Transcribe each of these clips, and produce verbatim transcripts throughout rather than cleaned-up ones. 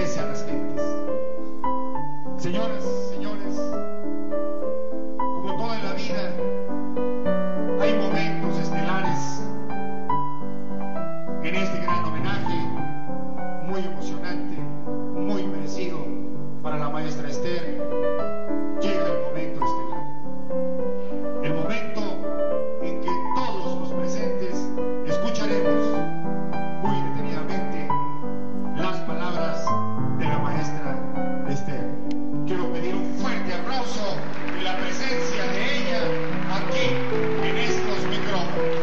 pertenece a las gentes. Señoras, señores, como toda la vida, hay momentos estelares en este gran homenaje, muy emocionante, muy merecido para la maestra Esther. Llega el momento estelar, el momento en que todos los presentes escucharemos muy detenidamente las palabras de la maestra Esther. Quiero pedir un fuerte aplauso en la presencia de ella aquí en estos micrófonos.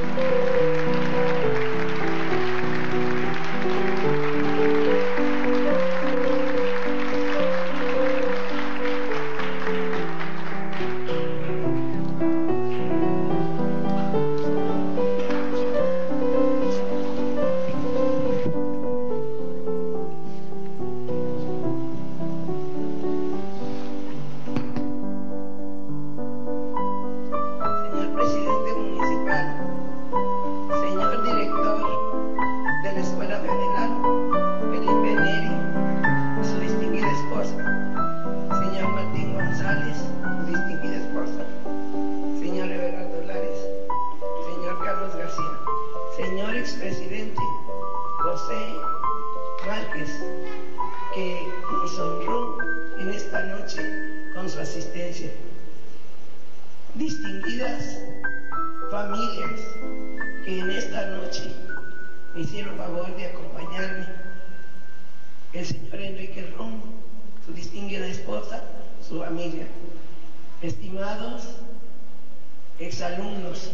Distinguidas familias que en esta noche me hicieron favor de acompañarme, el señor Enrique Romo, su distinguida esposa, su familia, estimados exalumnos,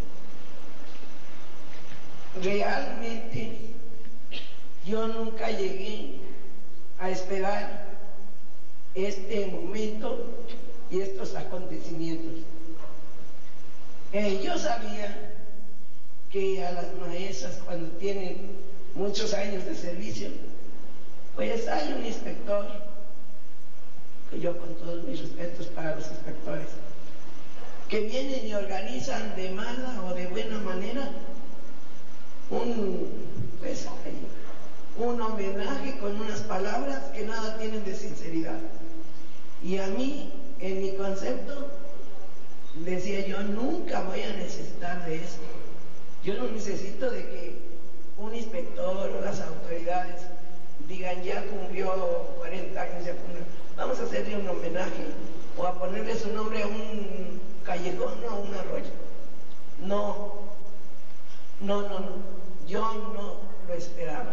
realmente yo nunca llegué a esperar este momento y estos acontecimientos. Eh, yo sabía que a las maestras, cuando tienen muchos años de servicio, pues hay un inspector, que yo con todos mis respetos para los inspectores, que vienen y organizan de mala o de buena manera un, pues, un homenaje con unas palabras que nada tienen de sinceridad. Y a mí, en mi concepto, decía yo, nunca voy a necesitar de eso. Yo no necesito de que un inspector o las autoridades digan, ya cumplió cuarenta años, ya cumplió, vamos a hacerle un homenaje o a ponerle su nombre a un callejón o a un arroyo. No, no, no, no, yo no lo esperaba.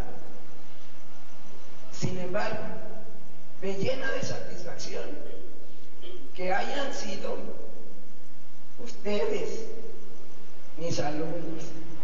Sin embargo, me llena de satisfacción que hayan sido ustedes, mis alumnos,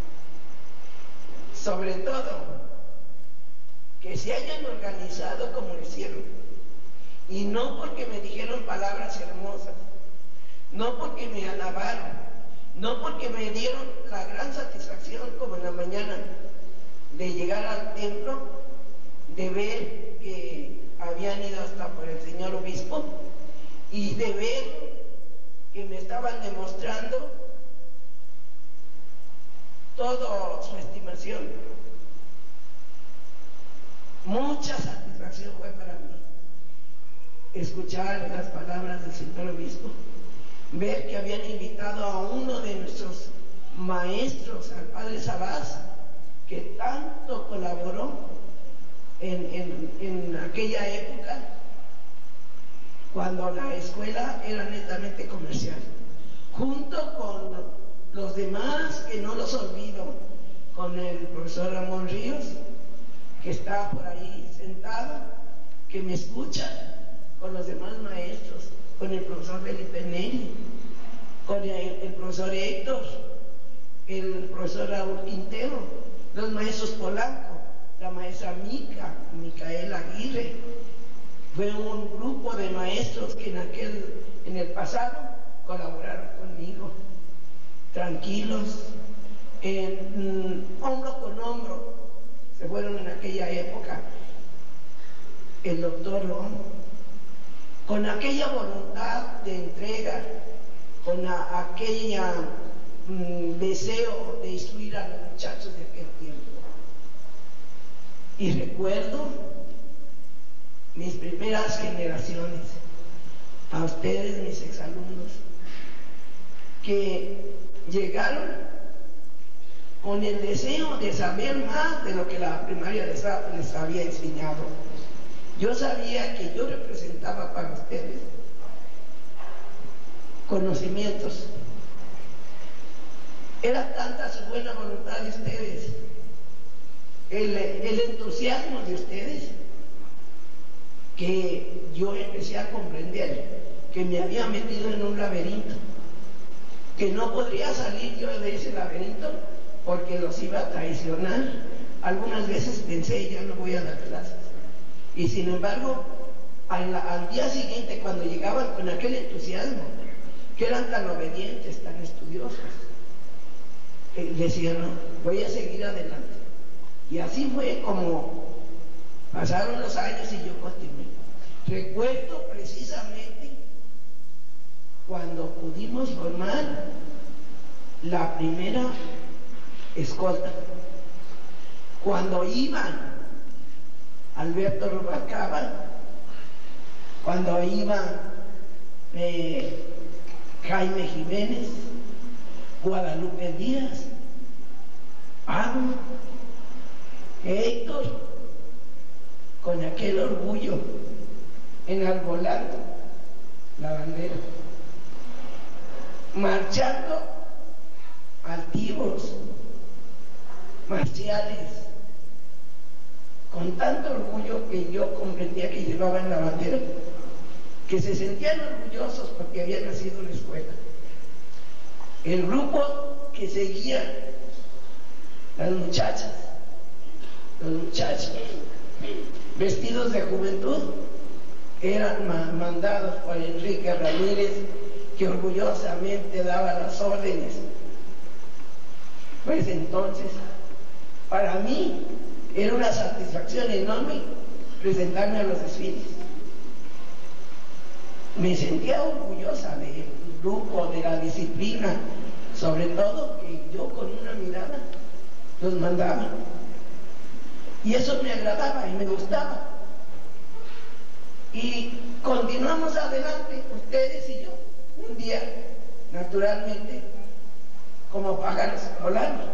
sobre todo, que se hayan organizado como lo hicieron, y no porque me dijeron palabras hermosas, no porque me alabaron, no porque me dieron la gran satisfacción, como en la mañana, de llegar al templo, de ver que habían ido hasta por el señor obispo, y de ver que me estaban demostrando toda su estimación. Mucha satisfacción fue para mí escuchar las palabras del señor obispo, ver que habían invitado a uno de nuestros maestros, al padre Sabás, que tanto colaboró en, en, en aquella época, cuando la escuela era netamente comercial, junto con los demás, que no los olvido, con el profesor Ramón Ríos, que está por ahí sentado, que me escucha, con los demás maestros, con el profesor Felipe Neri, con el, el profesor Héctor, el profesor Raúl Quintero, los maestros Polanco, la maestra Mica, Micaela Aguirre. Fue un grupo de maestros que en aquel, en el pasado, colaboraron conmigo, tranquilos, en, mm, hombro con hombro, se fueron en aquella época. El doctor Ron, con aquella voluntad de entrega, con a, aquella mm, deseo de instruir a los muchachos de aquel tiempo. Y recuerdo mis primeras generaciones, a ustedes, mis exalumnos, que llegaron con el deseo de saber más de lo que la primaria les, les había enseñado. Yo sabía que yo representaba para ustedes conocimientos. Era tanta su buena voluntad de ustedes, el, el entusiasmo de ustedes, que yo empecé a comprender que me había metido en un laberinto, que no podría salir yo de ese laberinto porque los iba a traicionar. Algunas veces pensé, ya no voy a dar clases, y sin embargo al, al día siguiente, cuando llegaban con aquel entusiasmo, que eran tan obedientes, tan estudiosos, eh, decían, no, voy a seguir adelante. Y así fue como pasaron los años y yo continué. Recuerdo precisamente cuando pudimos formar la primera escolta, cuando iban Alberto Rubalcaba, cuando iban eh, Jaime Jiménez, Guadalupe Díaz, Pablo, Héctor, con aquel orgullo enarbolando la bandera, marchando altivos, marciales, con tanto orgullo que yo comprendía que llevaban la bandera, que se sentían orgullosos porque habían nacido en la escuela. El grupo que seguía, las muchachas, los muchachos vestidos de juventud, eran mandados por Enrique Ramírez, que orgullosamente daba las órdenes. Pues entonces, para mí era una satisfacción enorme presentarme a los desfiles. Me sentía orgullosa del grupo, de la disciplina, sobre todo que yo con una mirada los mandaba. Y eso me agradaba y me gustaba. Y continuamos adelante, ustedes y yo, un día, naturalmente, como pájaros volando.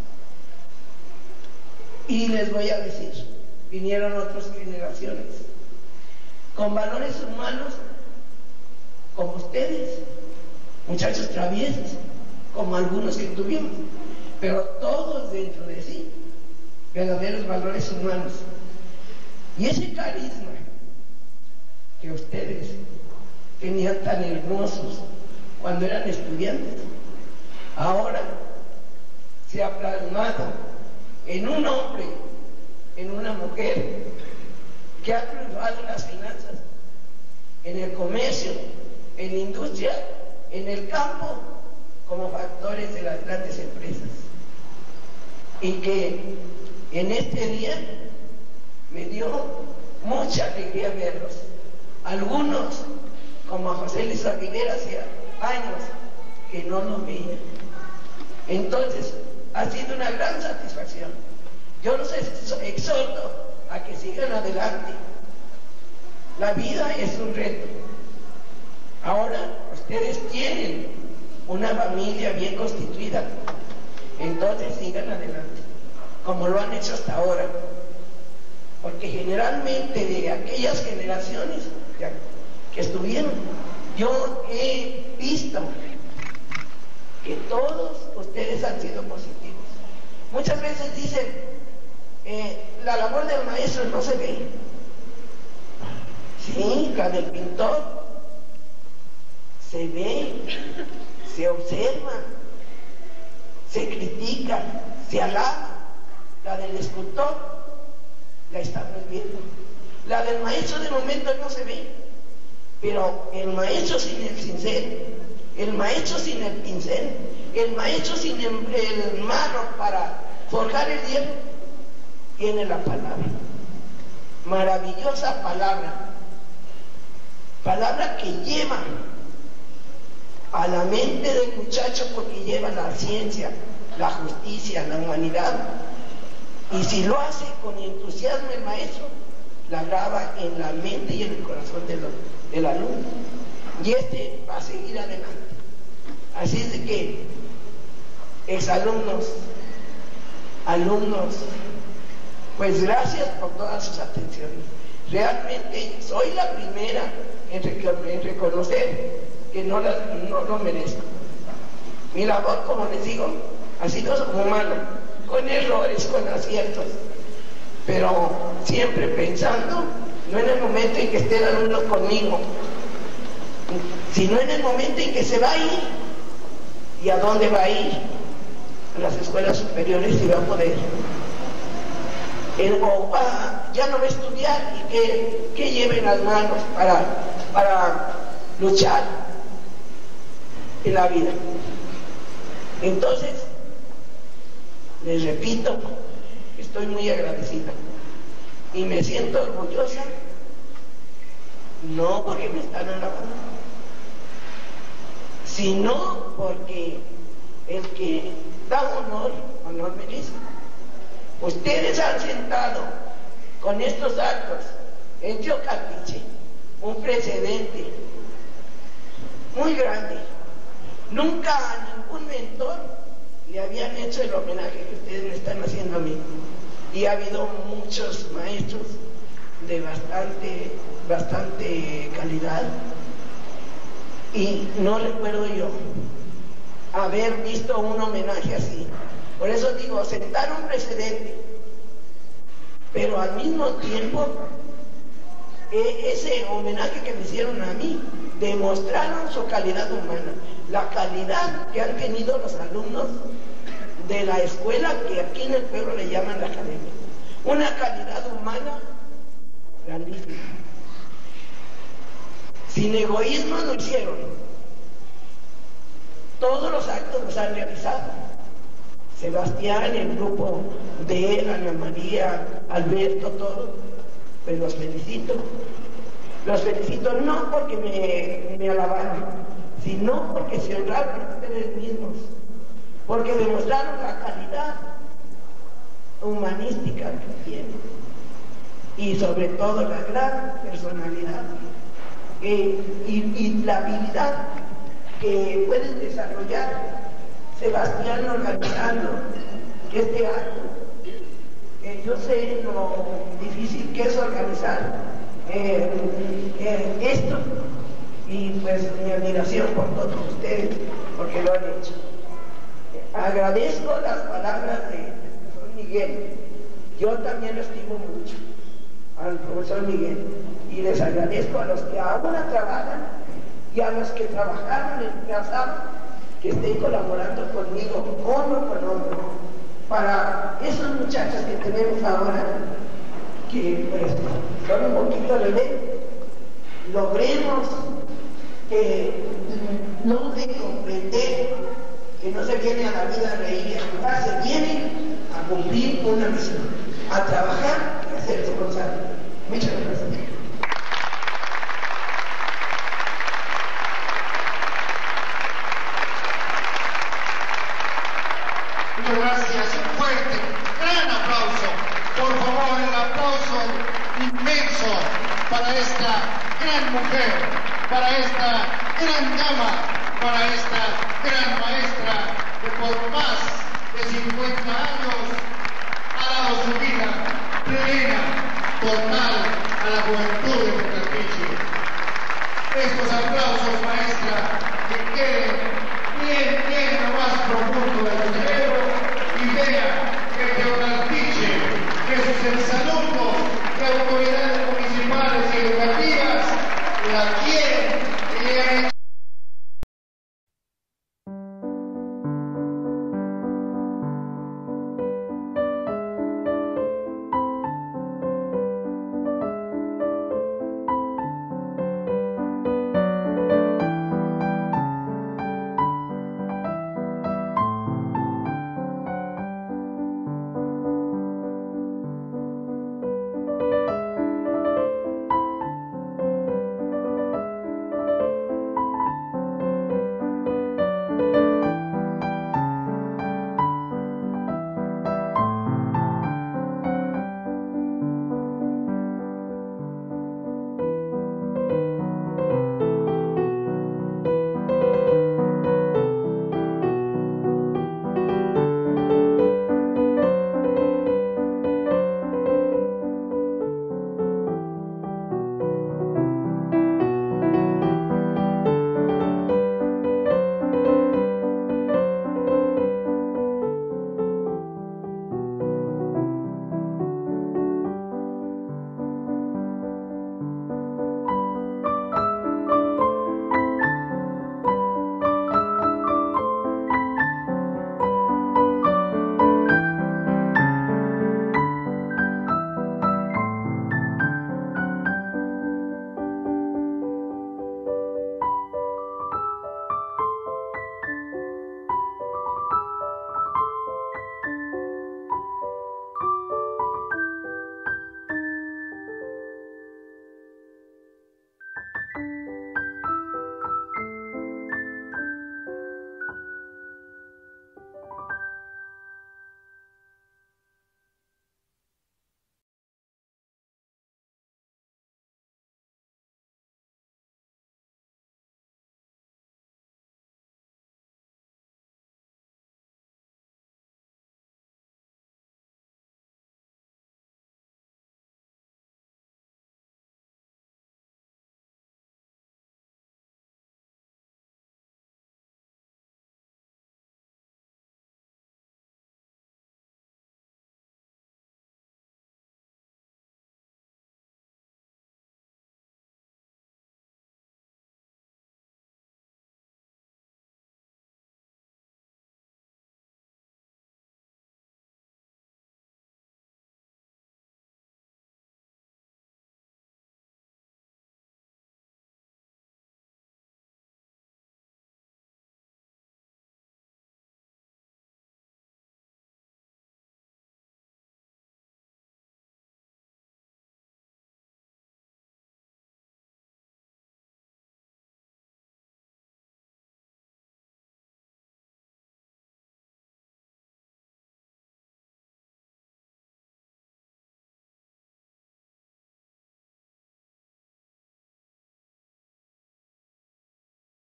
Y les voy a decir, vinieron otras generaciones, con valores humanos, como ustedes, muchachos traviesos, como algunos que tuvimos, pero todos dentro de sí, verdaderos valores humanos. Y ese carisma que ustedes tenían tan hermosos cuando eran estudiantes, ahora se ha plasmado en un hombre, en una mujer que ha triunfado en las finanzas, en el comercio, en la industria, en el campo, como factores de las grandes empresas. Y que en este día me dio mucha alegría verlos. Algunos, como a José Luis Aguilera, hacía años que no lo veía. Entonces, ha sido una gran satisfacción. Yo los exhorto a que sigan adelante. La vida es un reto. Ahora ustedes tienen una familia bien constituida, entonces sigan adelante, como lo han hecho hasta ahora. Porque generalmente de aquellas generaciones que estuvieron, yo he visto que todos ustedes han sido positivos. Muchas veces dicen, eh, la labor del maestro no se ve. Sí, la del pintor se ve, se observa, se critica, se alaba. La del escultor la estamos viendo. La del maestro de momento no se ve, pero el maestro sin el cincel, el maestro sin el pincel, el maestro sin el, el marro para forjar el hierro, tiene la palabra. Maravillosa palabra, palabra que lleva a la mente del muchacho, porque lleva la ciencia, la justicia, la humanidad. Y si lo hace con entusiasmo el maestro, la graba en la mente y en el corazón del, del alumno. Y este va a seguir adelante. Así es de que, exalumnos, alumnos, pues gracias por todas sus atenciones. Realmente soy la primera en, en reconocer que no, la, no lo merezco. Mi labor, como les digo, ha sido humana, con errores, con aciertos, pero siempre pensando, no en el momento en que esté el alumno conmigo, sino en el momento en que se va a ir. ¿Y a dónde va a ir? A las escuelas superiores, si va a poder. El, o va, ya no va a estudiar y que, que lleve en las manos para, para luchar en la vida. Entonces, les repito, estoy muy agradecida y me siento orgullosa, no porque me están alabando, sino porque el que da honor, honor merece. Ustedes han sentado con estos actos en Chocapiche un precedente muy grande. Nunca a ningún mentor le habían hecho el homenaje que ustedes me están haciendo a mí. Y ha habido muchos maestros de bastante, bastante calidad. Y no recuerdo yo haber visto un homenaje así. Por eso digo, sentar un precedente, pero al mismo tiempo, e ese homenaje que me hicieron a mí, demostraron su calidad humana, la calidad que han tenido los alumnos de la escuela que aquí en el pueblo le llaman la academia. Una calidad humana grandísima. Sin egoísmo lo hicieron. Todos los actos los han realizado. Sebastián, el grupo de él, Ana María, Alberto, todos. Pues los felicito. Los felicito no porque me, me alabaron, sino porque se honraron a ustedes mismos, porque demostraron la calidad humanística que tienen y sobre todo la gran personalidad eh, y, y la habilidad que pueden desarrollar Sebastián organizando este acto. Eh, yo sé lo difícil que es organizar eh, eh, esto y pues mi admiración por todos ustedes porque lo han hecho. Agradezco las palabras del profesor Miguel. Yo también lo estimo mucho al profesor Miguel y les agradezco a los que ahora trabajan y a los que trabajaron en el pasado que estén colaborando conmigo, hombro con hombro, para esos muchachos que tenemos ahora, que pues son un poquito bebés, logremos que no de comprender que no se viene a la vida a reír y a jugar, se viene a cumplir una misión, a trabajar y a ser responsable. Muchas gracias. Muchas gracias, un fuerte, gran aplauso. Por favor, el aplauso inmenso para esta gran mujer.